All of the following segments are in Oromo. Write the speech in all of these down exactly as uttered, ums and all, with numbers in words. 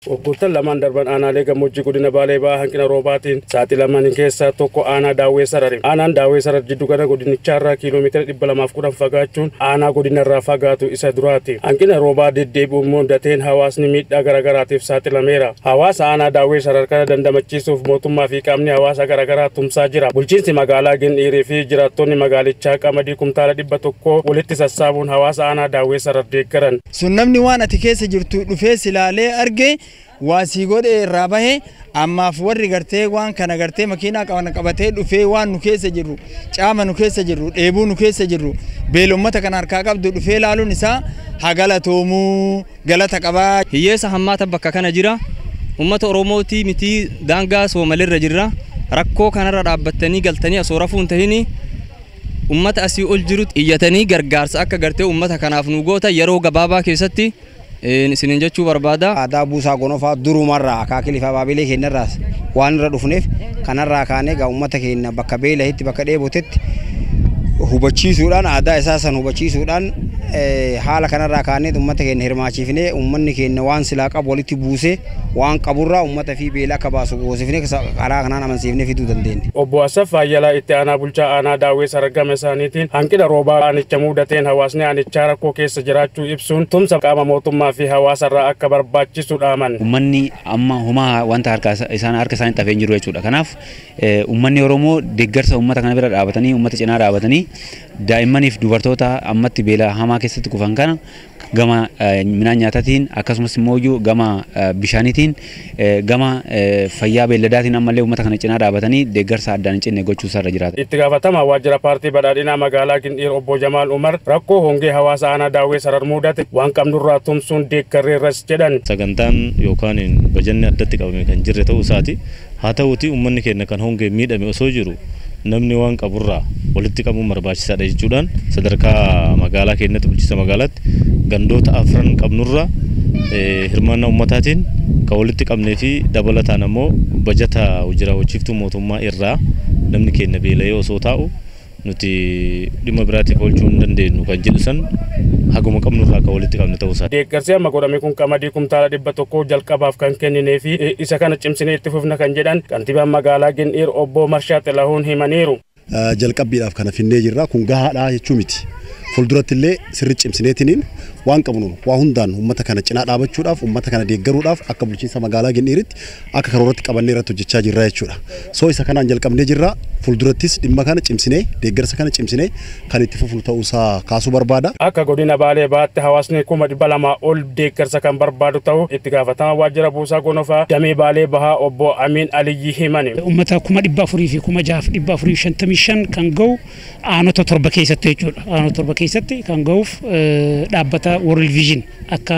Waggoottan lamaan darban aanaalee gammoojjii godina Baalee Bahaa hanqina roobaatiin saaxilaman keessaa tokko aanaa Daawwee Sarari. Aanaan Daawwee Sarar jiddu kana godinicharraa kiiloomeetira dhibba lamaaf kudhan fagaachuun aanaa godinarraa fagaatu isa duraati. Hanqina roobaa deddeebi'uun mudateen hawaasni miidhaa garagaraatiif saaxilameera. Hawaasa aanaa Daawwee Sarar kana dandamachiisuuf mootummaa fi qaamni hawaasa garagaraa tumsaa jira. Bulchiinsi magaalaa Gendhiirii fi jiraattonni magaalichaa qamadii kumtaala dhibba tokko walitti sassaabuun hawaasa aanaa Daawwee Sarar deeggaran. Sun namni waan ati keessa jirtu dhufee silaalee arge waasii godhe irraa bahe ammaaf warri gartee waan kana gartee makiinaa qaban qabatee dhufee waan nu keessa jirru caama nu keessa jirru dheebuu nu keessa jirru beelommata kana harkaa qabdu dhufee laaluun isaa hagalatoomuu galata qabaa. Hiyyeessa hammaata bakka kana jira. Uummata Oromootii miti daangaa Soomalirra jirra. Rakkoo kanarra dhaabbatanii galtanii asoo rafuun tahini uummata asii ol jirutti iyyatanii gargaarsa akka gartee uummata kanaaf nu goota yeroo gabaabaa keessatti isinin jechuu barbaada. Aadaa buusaa gonofaa durumarraa akaakilifa baabilee keenyarraas waan irra dhufneef kanarraa kaanee gaa uummata keenya bakka beelahitti bakka dheebotetti hubachiisuudhaan aadaa isaa san hubachiisuudhaan haala kanarraa kaanee uummata keenya hirmaachiifnee uummanni keenya waan silaa qabu walitti buusee waan qaburraa uummata fi beela akka baasu goosifnee karaa kanaan amansiifnee fiduu dandeenya. Obbo Asaf Faayyalaa itti aanaa bulchaa aanaa Daawwee Sarar gama isaaniitiin hanqina roobaa aanicha mudateen hawaasni aanichaa rakkoo keessa jiraachuu ibsuun tumsa qaama mootummaa fi hawaasarraa akka barbaachisu dhaaman. Uummanni amma humaa wanta harka isaan harka isaanii xafeen jiru jechuudha. Kanaaf uummanni Oromoo deeggarsa uummata kana bira dhaabatanii uummata cinaa dhaabatanii daa'immaniif dubartoota ammatti beela hamaa keessatti kufan kana gama midhaan nyaataatiin akkasumas immoo gama bishaaniitiin gama fayyaa beelladaatiin ammallee uummata kana cinaa dhaabatanii deeggarsa addaan hin cinne gochuu irra jiraata. Itti gaafatamaa waajjira paartii badhaadhinaa magaalaa Gendhiir obbo Jamaal Umar rakkoo hongee hawaasa aanaa Daawwee Sarar mudate waan qabnurraa tumsuun deeggarreerras jedhan. Sagantaan yookaan bajanni addatti qabame kan jirre ta'uu isaati. Haa ta'uutii uummanni keenya kan hongee miidhame osoo jiru namni waan qaburraa walitti qabuun barbaachisaadha jechuudhaan sadarkaa magaalaa keenyatti bulchiinsa magaalaatti gandoota afran qabnurraa hirmaannaa uummataatiin kan walitti qabnee fi dabalataan ammoo bajata hojii raawwachiiftuu mootummaa irraa namni keenya beela'ee osoo taa'u nuti dhimma biraatiif oolchuu hin dandeenyu kan jedhu san haguma qabnurraa kan walitti qabne ta'uu isaa. Deeggarsi amma godhame kun qamadii kumtaala dhibba tokko jalqabaaf kan kenninee fi isa kana cimsinee itti fufna kan jedhan kantiibaan magaalaa Gendhiir obbo Marshaa Xilahuun himaniiru. Jalqabbiidhaaf kana finnee jirra kun gahaadha jechuu miti. Fuulduratti illee sirri cimsineetiniin waan qabnu waa hundaan uummata kana cinaa dhaabachuudhaaf uummata kana deeggaruudhaaf akka bulchiinsa magaalaa Gendhiiritti akka karooratti qabannee irratti hojjechaa jirra jechuudha. Soo isa kanaan jalqabnee jirra fuuldurattis dhimma kana cimsinee deeggarsa kana cimsinee kan itti fufnu ta'uusaa kaasuu barbaada. Akka godina Baalee Bahaatti hawaasni kuma dhibba lamaa ol deeggarsa kan barbaadu ta'u itti gaafatamaa waajjira buusaa gonofaa damee Baalee Bahaa obbo Amiin Aliyyi himani. Uummata kuma dhibba afurii fi kuma jaaf dhibba afurii shantamii shan kan ga'u aanota torba keessatti jechuudha. Aanota torba keessatti kan ga'uuf dhaabbata World Vision akka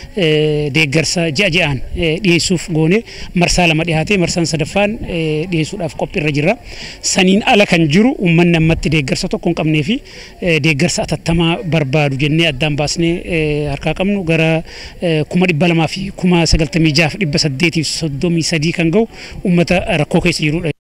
deeggarsa ji'a ji'aan dhiyeessuuf goone marsaa lama dhiyaatee marsaan sadaffaan dhiyeessuudhaaf qophiirra jira. Saniin ala kan jiru uummanni ammatti deeggarsa tokko hin qabnee fi deeggarsa atattamaa barbaadu jennee addaan baasnee harkaa qabnu gara kuma dhibba lamaa fi kuma sagaltamii jaaf dhibba saddeetiif soddomii sadii kan ga'u uummata rakkoo keessa jirudha.